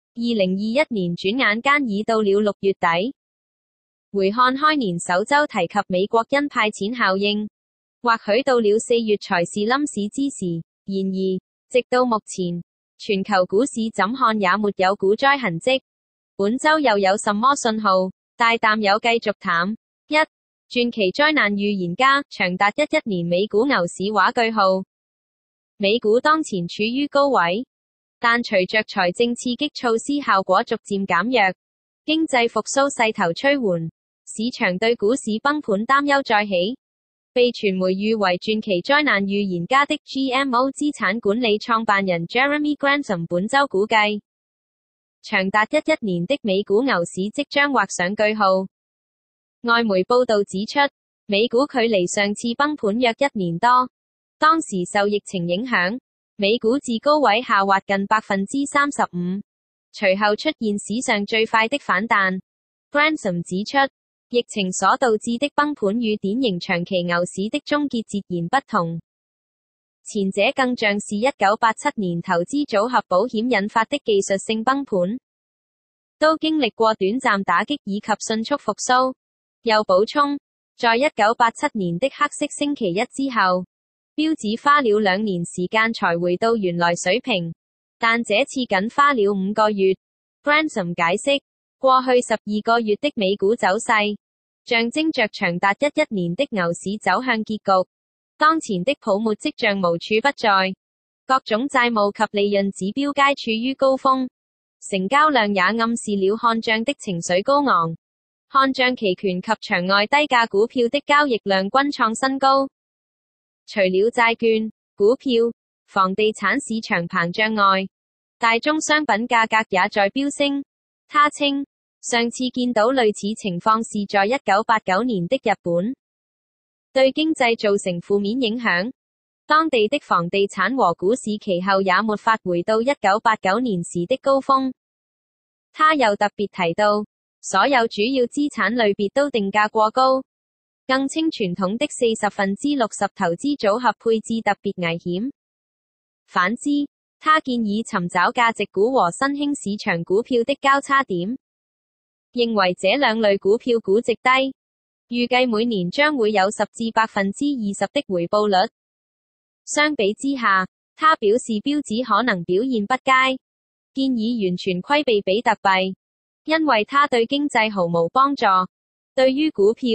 2021年轉眼間已到了6月底。回看開年首週提及美國因派錢效應，或許到了4月才是冧市之時。然而，直到目前，全球股市怎看也沒有股災痕跡。本週又有什麼信號？大淡友繼續淡。一、傳奇災難預言家，長達11年美股牛市畫句號。美股當前處於高位，但隨着財政刺激措施效果逐漸減弱，經濟復甦勢頭趨緩，市場對股市崩盤擔憂再起。被傳媒譽為傳奇災難預言家的 GMO 資產管理創辦人 Jeremy Grantham 本週估計，長達11年的美股牛市即將畫上句號。外媒報道指出，美股距離上次崩盤約1年多，當時受疫情影響，美股自高位下滑近35%，隨後出現史上最快的反彈。Grantham 指出，疫情所導致的崩盤與典型長期牛市的終結截然不同，前者更像是1987年投資組合保險引發的技術性崩盤，都經歷過短暫打擊以及迅速復甦。又補充，在1987年的黑色星期一之後，標指花了2年時間才回到原來水平，但這次僅花了5個月。Grantham 解釋，過去12個月的美股走勢，象徵着長達11年的牛市走向結局。當前的泡沫跡象無處不在，各種債務及利潤指標皆處於高峰，成交量也暗示了看漲的情緒高昂。看漲期權及場外低價股票的交易量均創新高。除了債券、股票、房地產市場膨脹外，大宗商品價格也在飆升。他稱，上次見到類似情況是在1989年的日本，對經濟造成負面影響。當地的房地產和股市其後也沒法回到1989年時的高峰。他又特別提到，所有主要資產類別都定價過高，更稱傳統的60%投資組合配置特別危險。反之，他建議尋找價值股和新興市場股票的交叉點，認為這兩類股票估值低，預計每年將會有10至20%的回報率。相比之下，他表示標指可能表現不佳，建議完全規避比特幣，因為它對經濟毫無幫助。對於股票，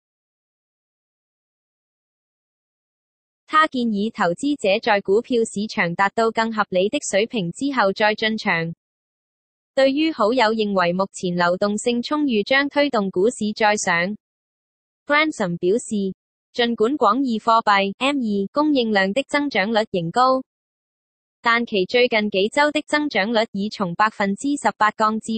他建議投資者在股票市場達到更合理的水平之後再進場。對於好友認為目前流動性充裕將推動股市再上， Grantham 表示，儘管廣義貨幣 M2 供應量的增長率仍高，但其最近幾週的增長率已從18%降至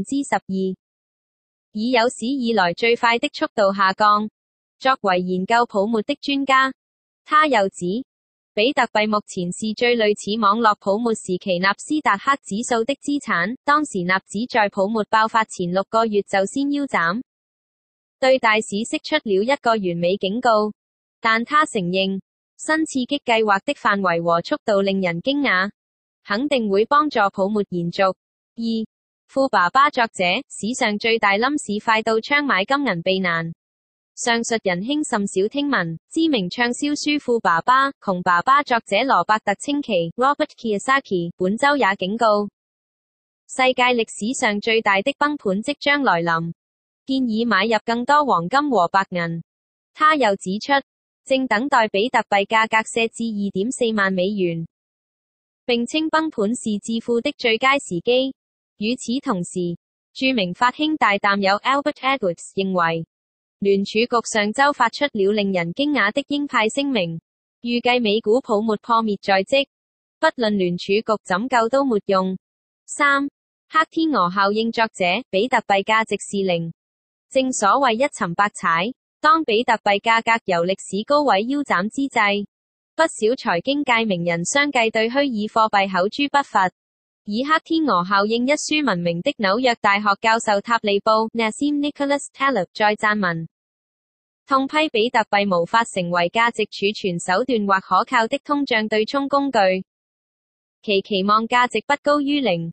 12%，以有史以來最快的速度下降。作為研究泡沫的專家，他又指，比特幣目前是最類似網絡泡沫時期納斯達克指數的資產，當時納指在泡沫爆發前6個月就先腰斬，對大市釋出了一個完美警告。但他承認，新刺激計劃的範圍和速度令人驚訝，肯定會幫助泡沫延續。2. 富爸爸作者，史上最大冧市快到槍買金銀避難。上述人輕甚少聽聞，知名暢銷書《富爸爸、窮爸爸》作者羅伯特清崎 （Robert Kiyosaki） 本週也警告，世界歷史上最大的崩盤即將來臨，建議買入更多黃金和白銀。他又指出，正等待比特幣價格瀉至2.4萬美元，並稱崩盤是致富的最佳時機。與此同時，著名法興大淡友 Albert Edwards 認為，聯儲局上週發出了令人驚訝的鷹派聲明，預計美股泡沫破滅在即，不論聯儲局怎救都沒用。3. 黑天鵝效應作者，比特幣價值是零。正所謂一沉百踩，當比特幣價格由歷史高位腰斬之際，不少財經界名人相繼對虛擬貨幣口誅筆伐。以黑天鵝效應一書聞名的紐約大學教授塔利布 Nassim Nicholas Taleb 在撰文，痛批比特幣無法成為價值儲存手段或可靠的通脹對沖工具，其期望價值不高於零。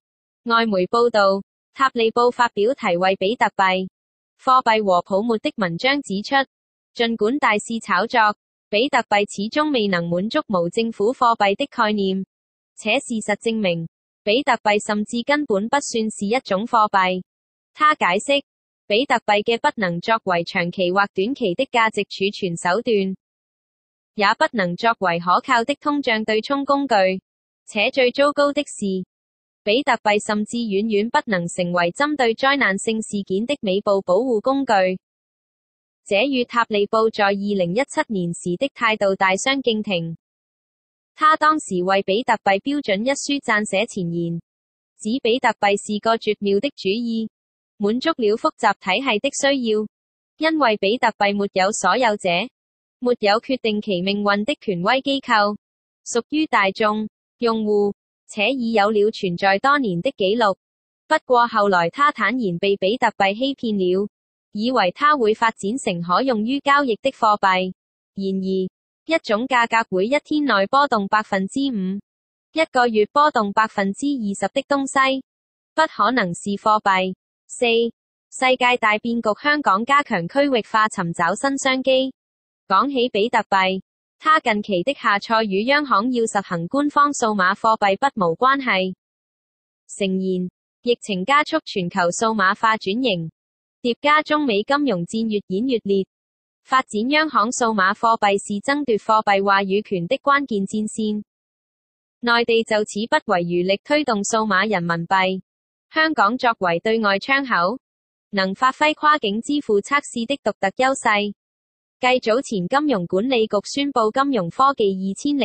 外媒報道，塔利布發表題為比特幣、貨幣和泡沫的文章指出，儘管大肆炒作，比特幣始終未能滿足無政府貨幣的概念，且事實證明，比特幣甚至根本不算是一種貨幣。他解釋，比特幣嘅不能作為長期或短期的價值儲存手段，也不能作為可靠的通脹對沖工具，且最糟糕的是，比特幣甚至遠遠不能成為針對災難性事件的尾部保護工具。這與塔利布在2017年時的態度大相徑庭。他當時為比特幣標準一書撰寫前言，指比特幣是個絕妙的主意，滿足了複雜體系的需要，因為比特幣沒有所有者，沒有決定其命運的權威機構，屬於大眾用戶，且已有了存在多年的紀錄。不過後來他坦言被比特幣欺騙了，以為它會發展成可用於交易的貨幣。然而，一種價格會一天內波動 5%， 一個月波動 20% 的東西，不可能是貨幣。4. 世界大變局，香港加強區域化尋找新商機。講起比特幣，它近期的下挫與央行要實行官方數碼貨幣不無關係。誠然，疫情加速全球數碼化轉型，疊加中美金融戰越演越烈，發展央行數碼貨幣是爭奪貨幣話語權的關鍵戰線。內地就此不遺餘力推動數碼人民幣，香港作為對外窗口，能發揮跨境支付測試的獨特優勢。繼早前金融管理局宣布金融科技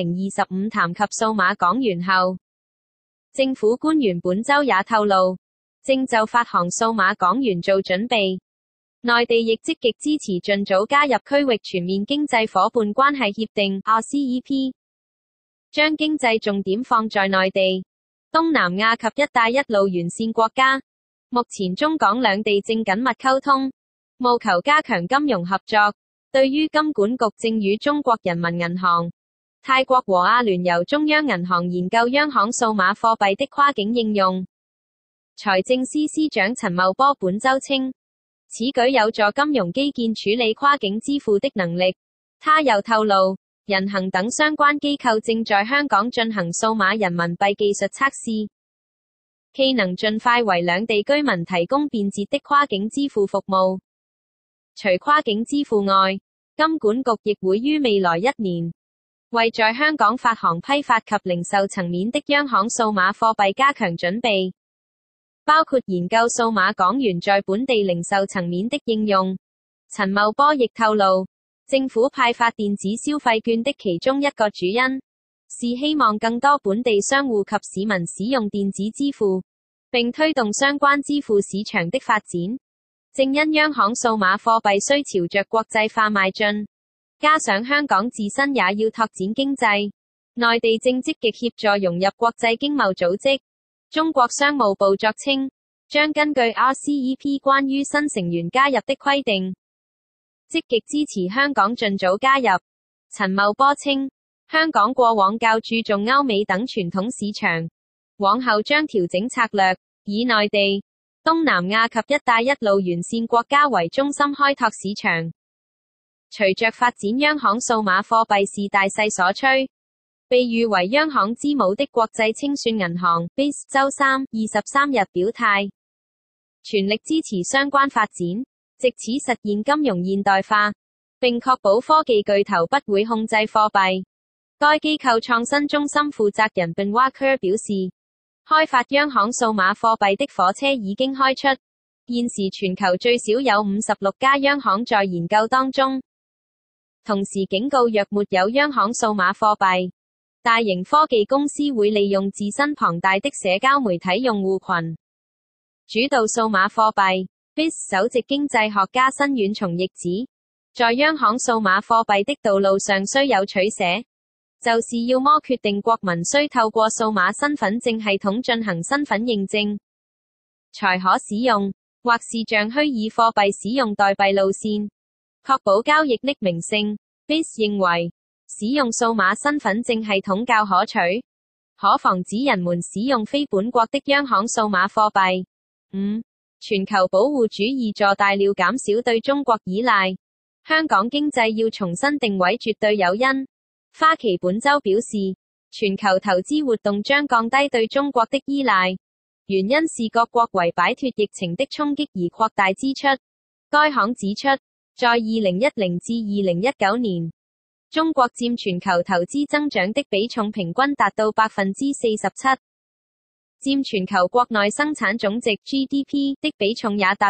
2025談及數碼港元後，政府官員本周也透露，正就發行數碼港元做準備。內地亦積極支持盡早加入區域全面經濟夥伴關係協定 RCEP， 將經濟重點放在內地、東南亞及一帶一路沿線國家。目前中港兩地正緊密溝通，務求加強金融合作。對於金管局正與中國人民銀行、泰國和阿聯酋中央銀行研究央行數碼貨幣的跨境應用。財政司司長陳茂波本周稱，此舉有助金融基建處理跨境支付的能力。他又透露，人行等相關機構正在香港進行數碼人民幣技術測試，冀能盡快為兩地居民提供便捷的跨境支付服務。除跨境支付外，金管局亦會於未來1年，為在香港發行批發及零售層面的央行數碼貨幣加強準備，包括研究數碼港元在本地零售層面的應用。陳茂波亦透露，政府派發電子消費券的其中一個主因，是希望更多本地商戶及市民使用電子支付，並推動相關支付市場的發展。正因央行數碼貨幣需朝着國際化邁進，加上香港自身也要拓展經濟，內地正積極協助融入國際經貿組織。中國商務部作稱，將根據 RCEP 關於新成員加入的規定，積極支持香港盡早加入。陳茂波稱，香港過往較注重歐美等傳統市場，往後將調整策略，以內地、東南亞及一帶一路沿線國家為中心開拓市場。隨着發展央行數碼貨幣是大勢所趨，被譽為央行之母的國際清算銀行 BIS 周三23日表態，全力支持相關發展，藉此實現金融現代化，並確保科技巨頭不會控制貨幣。該機構創新中心負責人 Ben Walker 表示，開發央行數碼貨幣的火車已經開出，現時全球最少有56家央行在研究當中。同時警告，若沒有央行數碼貨幣，大型科技公司會利用自身龐大的社交媒體用戶群，主導數碼貨幣。BIS 首席經濟學家辛遠松亦指，在央行數碼貨幣的道路上需有取捨，就是要麼決定國民需透過數碼身份證系統進行身份認證，才可使用，或是像虛擬貨幣使用代幣路線，確保交易匿名性。BIS 認為，使用數碼身份證系統較可取， 可防止人們使用非本國的央行數碼貨幣。5. 全球保護主義坐大了減少對中國依賴。香港經濟要重新定位絕對有因。花旗本周表示，全球投資活動將降低對中國的依賴，原因是各國為擺脫疫情的衝擊而擴大支出。該行指出，在2010至2019年，中國佔全球投資增長的比重平均達到 47%， 佔全球國內生產總值 GDP 的比重也達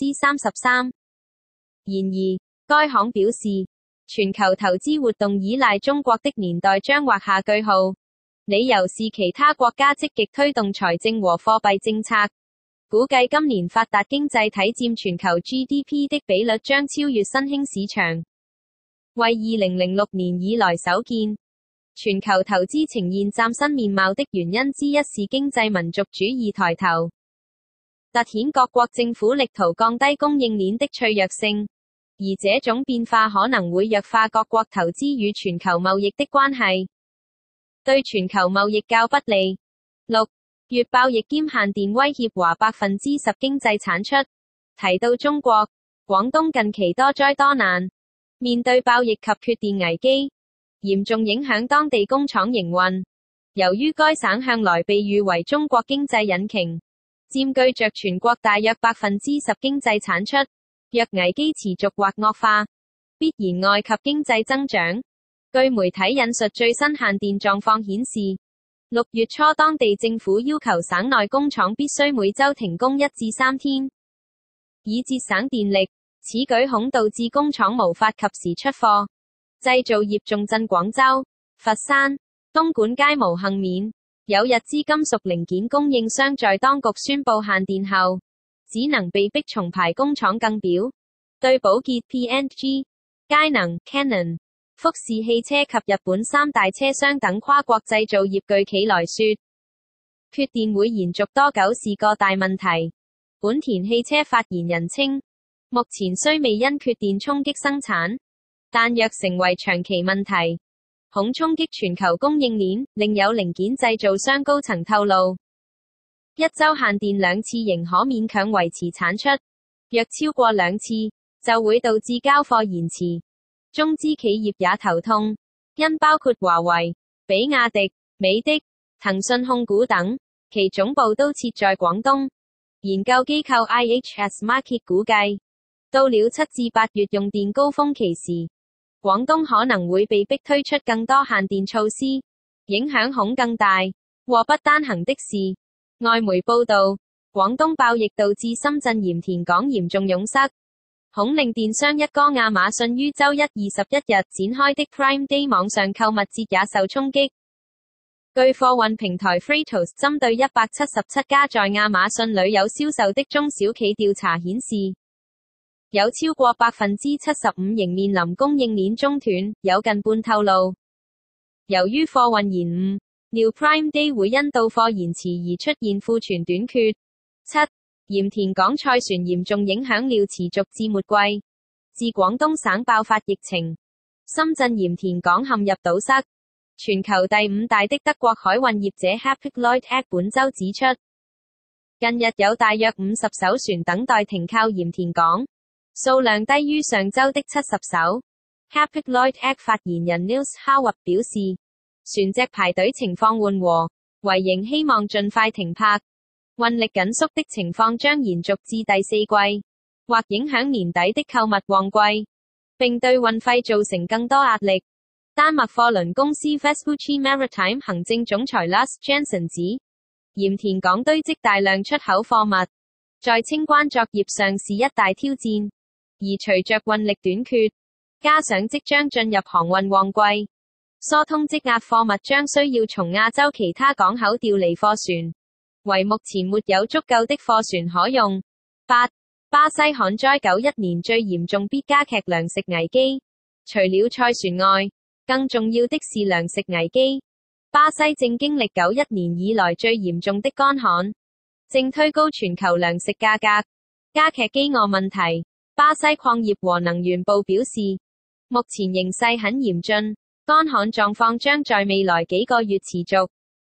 33%。然而，該行表示，全球投資活動依賴中國的年代將畫下句號，理由是其他國家積極推動財政和貨幣政策。估計今年發達經濟體佔全球 GDP 的比率將超越新興市場，為2006年以來首見。全球投資呈現嶄新面貌的原因之一是經濟民族主義抬頭，凸顯各國政府力圖降低供應鏈的脆弱性，而這種變化可能會弱化各國投資與全球貿易的關係，對全球貿易較不利。6月貿易兼限電威脅華 10% 經濟產出。提到中國，廣東近期多災多難，面對貿易及缺電危機，嚴重影響當地工廠營運。由於該省向來被譽為中國經濟引擎，佔據着全國大約 10% 經濟產出，若危機持續或惡化，必然礙及經濟增長。據媒體引述最新限電狀況顯示，6月初當地政府要求省內工廠必須每週停工1至3天，以節省電力。此舉恐導致工廠無法及時出貨，製造業重鎮廣州、佛山、東莞皆無幸免。有日資金屬零件供應商在當局宣布限電後，只能被迫重排工廠更表。對寶潔 P&G、佳能 Canon、福士汽車及日本三大車商等跨國製造業巨企來說，缺電會延續多久是個大問題。本田汽車發言人稱，目前雖未因缺電衝擊生產，但若成為長期問題，恐衝擊全球供應鏈。另有零件製造商高層透露，一周限電2次仍可勉強維持產出，若超過2次，就會導致交貨延遲。中資企業也頭痛，因包括華為、比亞迪、美的、騰訊控股等，其總部都設在廣東。研究機構 IHS Markit 估計，到了7至8月用電高峰期時，廣東可能會被迫推出更多限電措施，影響恐更大。禍不單行的是，外媒報道，廣東爆疫導致深圳鹽田港嚴重擁塞，恐令電商一哥亞馬遜於周一21日展開的 Prime Day 網上購物節也受衝擊。據貨運平台 Freightos 針對177家在亞馬遜裏有銷售的中小企調查顯示，有超過 75% 仍面臨供應鏈中斷，有近半透露，由於貨運延誤，料 Prime Day 會因到貨延遲而出現庫存短缺。7. 鹽田港菜船嚴重影響料持續至末季。自廣東省爆發疫情，深圳鹽田港陷入堵塞。全球第5大的德國海運業者 Hapag-Lloyd 本周指出，近日有大約50艘船等待停靠鹽田港，數量低於上周的70艘。Hapag-Lloyd 發言人 Niels Howard 表示，船隻排隊情況緩和，唯仍希望盡快停泊。運力緊縮的情況將延續至第4季，或影響年底的購物旺季，並對運費造成更多壓力。丹麥貨輪公司 Vespucci Maritime 行政總裁 Lars Jensen 指，鹽田港堆積大量出口貨物，在清關作業上是一大挑戰，而隨着運力短缺，加上即將進入航運旺季，疏通積壓貨物將需要從亞洲其他港口調離貨船，為目前沒有足夠的貨船可用。8. 巴西旱災91年最嚴重必加劇糧食危機，除了賽船外，更重要的是糧食危機。巴西正經歷91年以來最嚴重的乾旱，正推高全球糧食價格，加劇飢餓問題。巴西礦業和能源部表示，目前形勢很嚴峻，乾旱狀況將在未來幾個月持續。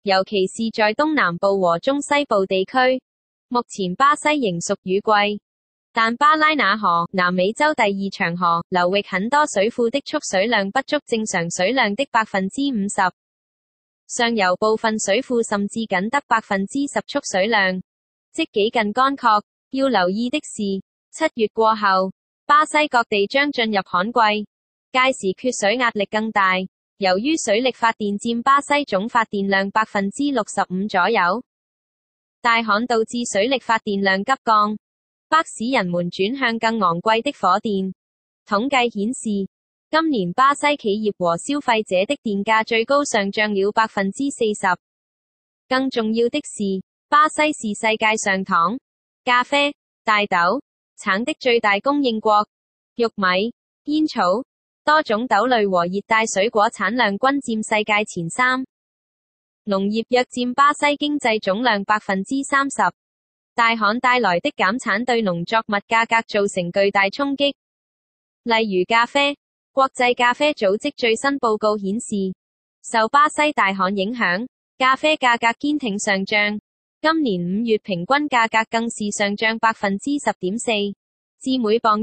尤其是在東南部和中西部地區。目前巴西仍屬雨季，但巴拉那河，南美洲第二長河流域很多水庫的蓄水量不足正常水量的 50%， 上游部分水庫甚至僅得 10% 蓄水量，即幾近乾涸。要留意的是，7月過後，巴西各地將進入旱季，屆時缺水壓力更大。由於水力發電佔巴西總發電量 65% 左右，大旱導致水力發電量急降，迫使人們轉向更昂貴的火電。統計顯示，今年巴西企業和消費者的電價最高上漲了 40%。更重要的是，巴西是世界上糖、咖啡、大豆、橙的最大供應國，玉米、煙草、多種豆類和熱帶水果產量均佔世界前3。農業約佔巴西經濟總量 30%。大旱帶來的減產對農作物價格造成巨大衝擊。例如咖啡，國際咖啡組織最新報告顯示，受巴西大旱影響，咖啡價格堅挺上漲。今年5月平均價格更是上漲 10.4%， 至每磅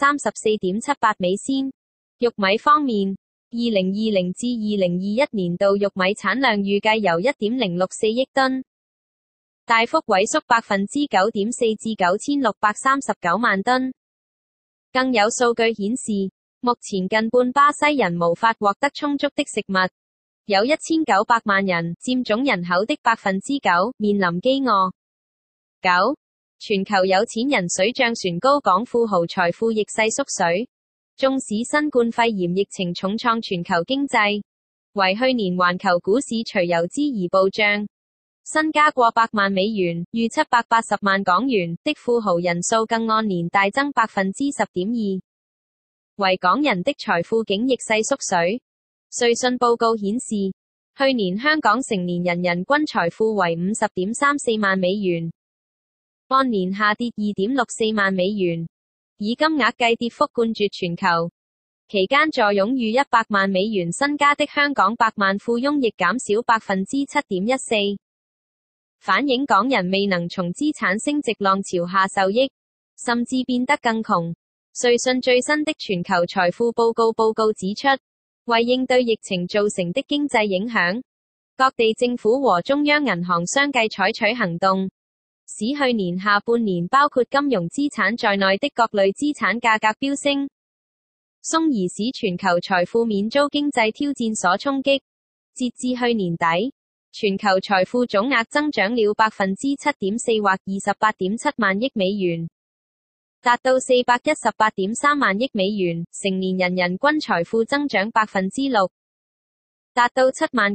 134.78 美仙。玉米方面，2020至2021年度玉米產量預計由 1.064 億噸，大幅萎縮 9.4% 至9639萬噸。更有數據顯示，目前近半巴西人無法獲得充足的食物，有1900萬人，佔總人口的 9%， 面臨飢餓。9. 全球有錢人水漲船高，港富豪財富逆勢縮水。縱使新冠肺炎疫情重創全球經濟，為去年環球股市隨油脂而暴漲，身家過百萬美元，逾780萬港元的富豪人數更按年大增 10.2%。為港人的財富竟逆勢縮水。瑞信報告顯示，去年香港成年人人均財富為 50.34 萬美元，按年下跌 2.64 萬美元，以金額計跌幅冠絕全球。期間坐擁逾100萬美元身家的香港百萬富翁亦減少 7.14%， 反映港人未能從資產升值浪潮下受益，甚至變得更窮。瑞信最新的全球財富報告指出，為應對疫情造成的經濟影響，各地政府和中央銀行相繼採取行動，使去年下半年包括金融資產在內的各類資產價格飆升，從而使全球財富免遭經濟挑戰所衝擊。截至去年底，全球財富總額增長了 7.4% 或 28.7 萬億美元，達到 418.3 萬億美元，成年人人均財富增長 6%， 達到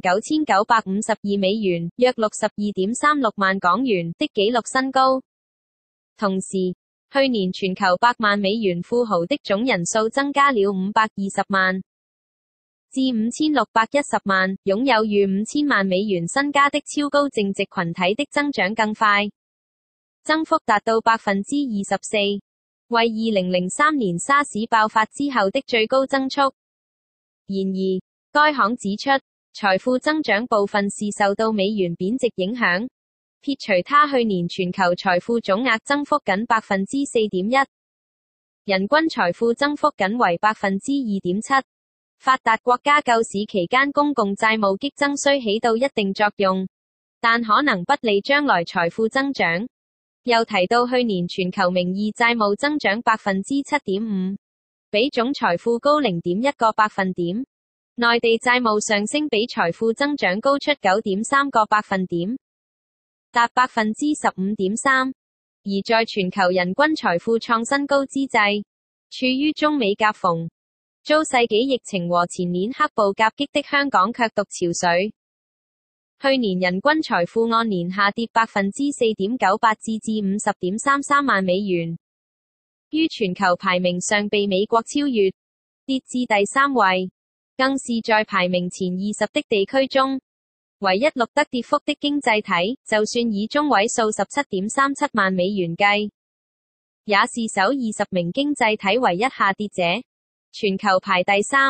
79,952 美元，約 62.36 萬港元的紀錄新高。同時，去年全球百萬美元富豪的總人數增加了520萬，至5610萬，擁有逾5000萬美元身家的超高淨值群體的增長更快，增幅達到 24%， 為2003年沙士爆發之後的最高增速。然而，該行指出，財富增長部分是受到美元貶值影響，撇除它去年全球財富總額增幅僅 4.1%， 人均財富增幅僅為 2.7%。發達國家救市期間公共債務激增雖起到一定作用，但可能不利將來財富增長。又提到去年全球名義債務增長 7.5%， 比總財富高 0.1 個百分點。內地債務上升比財富增長高出 9.3 個百分點，達 15.3%。而在全球人均財富創新高之際，處於中美夾縫，遭世紀疫情和前年黑暴夾擊的香港卻獨潮水。去年人均財富按年下跌 4.98% 至 50.33 萬美元，於全球排名上被美國超越，跌至第3位。更是在排名前20的地區中，唯一錄得跌幅的經濟體，就算以中位數 17.37 萬美元計，也是首20名經濟體唯一下跌者，全球排第3。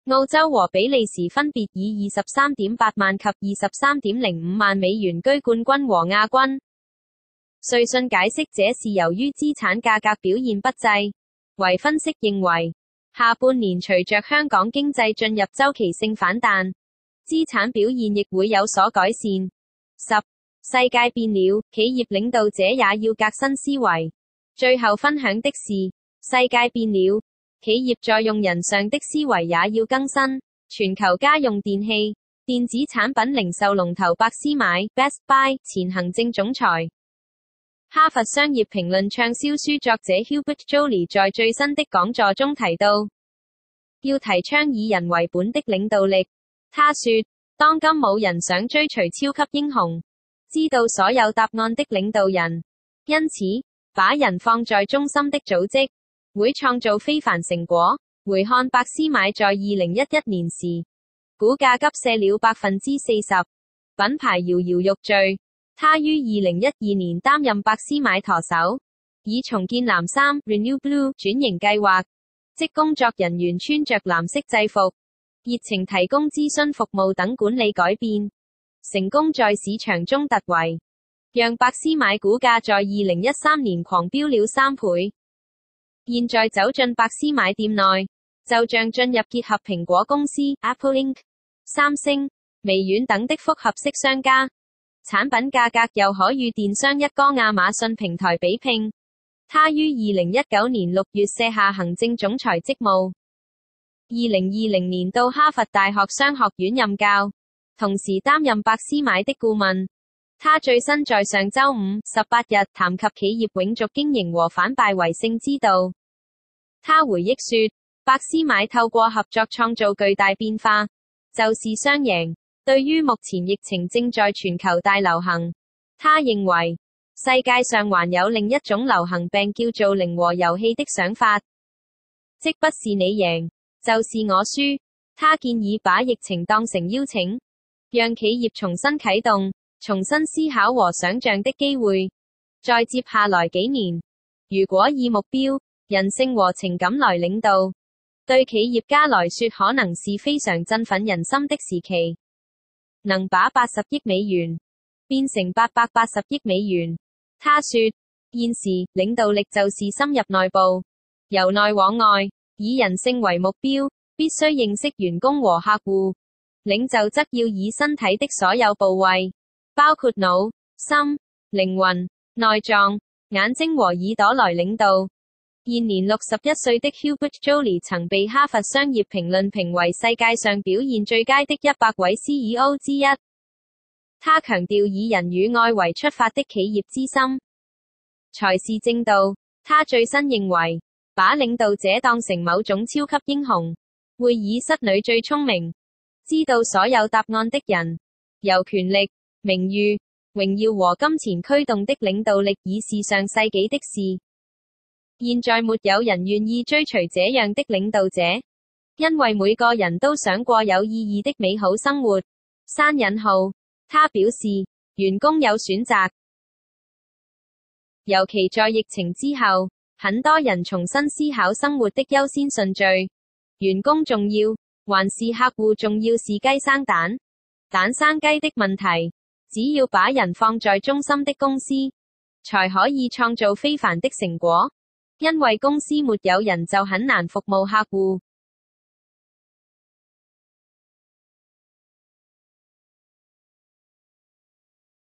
澳洲和比利時分別以23.8萬及23.05萬美元居冠軍和亞軍。瑞信解釋這是由於資產價格表現不濟，為分析認為，下半年隨着香港經濟進入周期性反彈，資產表現亦會有所改善。10. 世界變了，企業領導者也要革新思維。最後分享的是，世界變了，企業在用人上的思維也要更新。全球家用電器、電子產品零售龍頭百思買 Best Buy 前行政總裁。哈佛商業評論暢銷書作者 Hubert Joly 在最新的講座中提到，要提倡以人為本的領導力。他說，當今冇人想追隨超級英雄，知道所有答案的領導人，因此，把人放在中心的組織，會創造非凡成果。回看百思買在2011年時，股價急瀉了40%，品牌搖搖欲墜。他於2012年擔任百思買舵手，以重建藍衫 Renew Blue 轉型計劃，即工作人員穿着藍色制服，熱情提供諮詢服務等管理改變，成功在市場中突圍，讓百思買股價在2013年狂飆了3倍。現在走進百思買店內，就像進入結合蘋果公司 Apple Inc、三星、微軟等的複合式商家。產品價格又可與電商一哥亞馬遜平台比拼。他於2019年6月卸下行政總裁職務，2020年到哈佛大學商學院任教，同時擔任百思買的顧問。他最新在上周5 18日談及企業永續經營和反敗為勝之道。他回憶說，百思買透過合作創造巨大變化，就是雙贏。對於目前疫情正在全球大流行，他認為世界上還有另一種流行病叫做零和遊戲的想法，即不是你贏，就是我輸。他建議把疫情當成邀請，讓企業重新啟動、重新思考和想象的機會。在接下來幾年，如果以目標、人性和情感來領導，對企業家來說可能是非常振奮人心的時期。能把80億美元變成880億美元。他說，現時領導力就是深入內部，由內往外，以人性為目標，必須認識員工和客戶。領袖則要以身體的所有部位，包括腦、心、靈魂、內臟、眼睛和耳朵來領導。現年61歲的 Hubert Joly 曾被哈佛商業評論評為世界上表現最佳的100位 CEO 之一。他強調以人與愛為出發的企業之心，才是正道。他最新認為，把領導者當成某種超級英雄，會議室裏最聰明、知道所有答案的人，由權力、名譽、榮耀和金錢驅動的領導力已是上世紀的事。現在沒有人願意追隨這樣的領導者，因為每個人都想過有意義的美好生活。刪引號。他表示，員工有選擇，尤其在疫情之後，很多人重新思考生活的優先順序。員工重要，還是客戶重要是雞生蛋，蛋生雞的問題。只要把人放在中心的公司，才可以創造非凡的成果。因為公司沒有人就很難服務客戶。